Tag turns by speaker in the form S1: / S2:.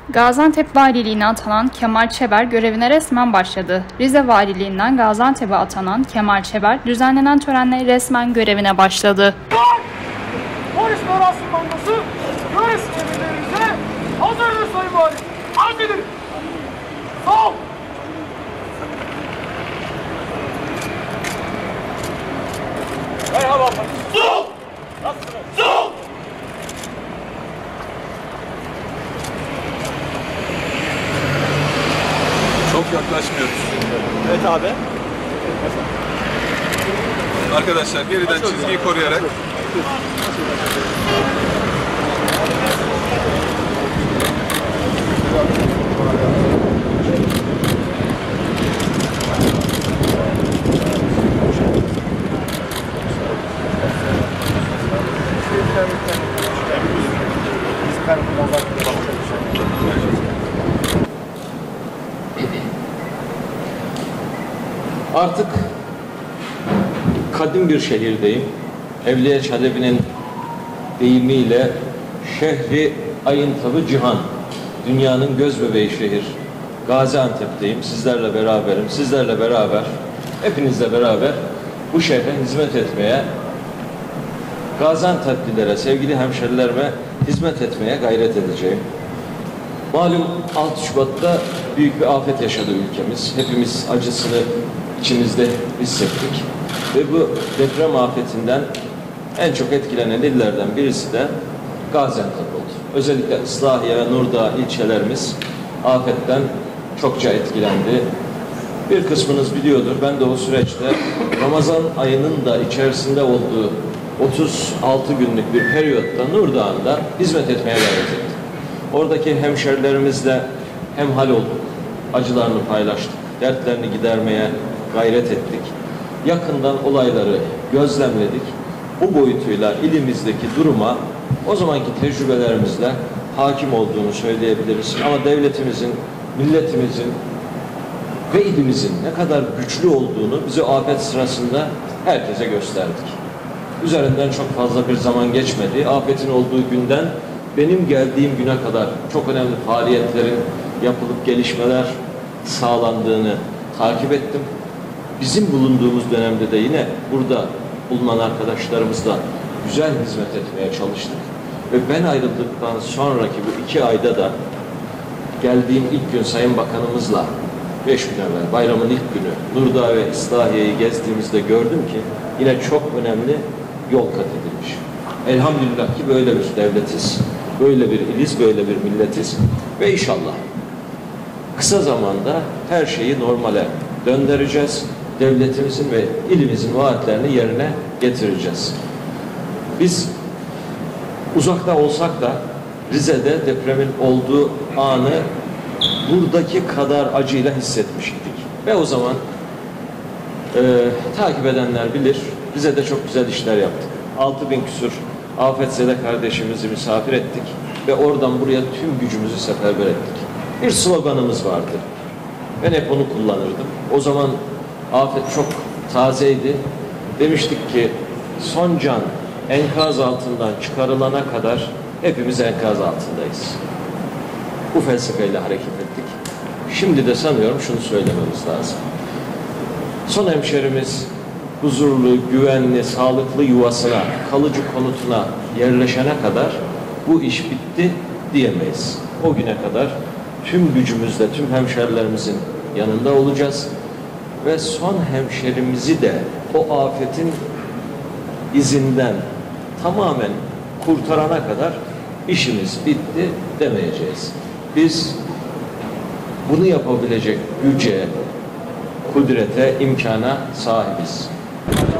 S1: Gaziantep Valiliğine atanan Kemal Çeber görevine resmen başladı. Rize Valiliğinden Gaziantep'e atanan Kemal Çeber düzenlenen törenle resmen görevine başladı.
S2: Polis Merasım Bankası görüş emirlerinize hazırdır Sayın Valim. Arz ederim. Sağ ol. Merhaba. Sol! Nasılsınız? Sol!
S3: Çok yaklaşmıyoruz.
S2: Evet abi.
S3: Arkadaşlar geriden çizgiyi koruyarak.
S4: Artık kadim bir şehirdeyim. Evliya Çelebi'nin deyimiyle şehri ayıntabı cihan, dünyanın göz bebeği şehir. Gaziantep'teyim, sizlerle beraberim. Sizlerle beraber, hepinizle beraber bu şehre hizmet etmeye, Gaziantep'lilere, sevgili hemşerilerime hizmet etmeye gayret edeceğim. Malum 6 Şubat'ta büyük bir afet yaşadı ülkemiz. Hepimiz acısını içimizde hissettik. Ve bu deprem afetinden en çok etkilenen illerden birisi de Gaziantep oldu. Özellikle Islahiye ve Nurdağ ilçelerimiz afetten çokça etkilendi. Bir kısmınız biliyordur, ben de o süreçte Ramazan ayının da içerisinde olduğu 36 günlük bir periyotta Nurdağ'da hizmet etmeye gayret ettim. Oradaki hemşerilerimizle hemhal olduk, acılarını paylaştık, dertlerini gidermeye gayret ettik. Yakından olayları gözlemledik. Bu boyutuyla ilimizdeki duruma o zamanki tecrübelerimizle hakim olduğunu söyleyebiliriz. Ama devletimizin, milletimizin ve ilimizin ne kadar güçlü olduğunu bize afet sırasında herkese gösterdik. Üzerinden çok fazla bir zaman geçmedi. Afetin olduğu günden benim geldiğim güne kadar çok önemli faaliyetlerin yapılıp gelişmeler sağlandığını takip ettim. Bizim bulunduğumuz dönemde de yine burada bulunan arkadaşlarımızla güzel hizmet etmeye çalıştık. Ve ben ayrıldıktan sonraki bu 2 ayda da geldiğim ilk gün Sayın Bakanımızla 5 gün evvel bayramın ilk günü Nurdağ ve İslahiye'yi gezdiğimizde gördüm ki yine çok önemli yol kat edilmiş. Elhamdülillah ki böyle bir devletiz, böyle bir iliz, böyle bir milletiz ve inşallah kısa zamanda her şeyi normale döndüreceğiz. Devletimizin ve ilimizin vaatlerini yerine getireceğiz. Biz uzakta olsak da Rize'de depremin olduğu anı buradaki kadar acıyla hissetmiştik. Ve o zaman takip edenler bilir, Rize'de çok güzel işler yaptık. 6000 küsur afetzede kardeşimizi misafir ettik ve oradan buraya tüm gücümüzü seferber ettik. Bir sloganımız vardı. Ben hep onu kullanırdım. O zaman afet çok tazeydi. Demiştik ki son can enkaz altından çıkarılana kadar hepimiz enkaz altındayız. Bu felsefeyle hareket ettik. Şimdi de sanıyorum şunu söylememiz lazım. Son hemşerimiz huzurlu, güvenli, sağlıklı yuvasına, kalıcı konutuna yerleşene kadar bu iş bitti diyemeyiz. O güne kadar tüm gücümüzle tüm hemşerilerimizin yanında olacağız ve son hemşerimizi de o afetin izinden tamamen kurtarana kadar işimiz bitti demeyeceğiz. Biz bunu yapabilecek güce, kudrete, imkana sahibiz.